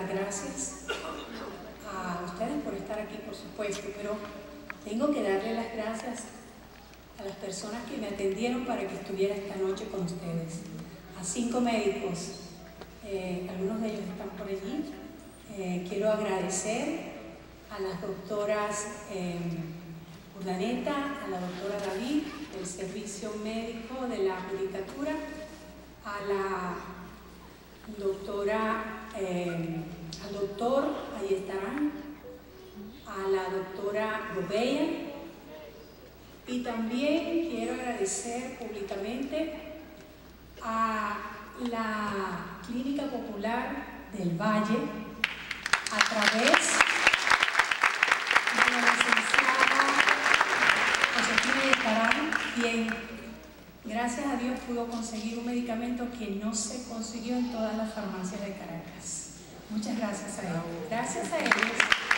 dar gracias a ustedes por estar aquí, por supuesto, pero tengo que darle las gracias a las personas que me atendieron para que estuviera esta noche con ustedes. A 5 médicos, algunos de ellos están por allí. Quiero agradecer a las doctoras Urdaneta, a la doctora David, del Servicio Médico de la Judicatura, a la doctora, al doctor Ayestarán, a la doctora Gobella, y también quiero agradecer públicamente a la Clínica Popular del Valle, a través de la licenciada Josefina Ayestarán, quien gracias a Dios pudo conseguir un medicamento que no se consiguió en todas las farmacias de Caracas. Muchas gracias a ellos. Gracias a ellos.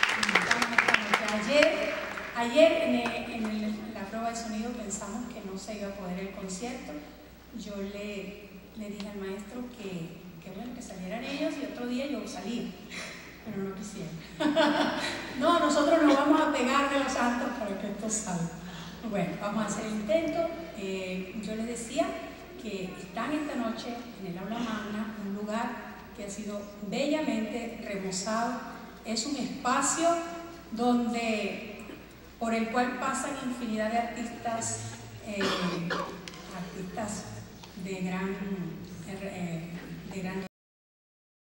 Ayer en la prueba de sonido pensamos que no se iba a poder el concierto. Yo le dije al maestro que bueno, que salieran ellos y otro día yo salía, pero no quisieron. No, nosotros nos vamos a pegar de los santos para que esto salga. Bueno, vamos a hacer el intento. Yo les decía que están esta noche en el Aula Magna, un lugar que ha sido bellamente remozado. Es un espacio por el cual pasan infinidad de artistas, artistas de gran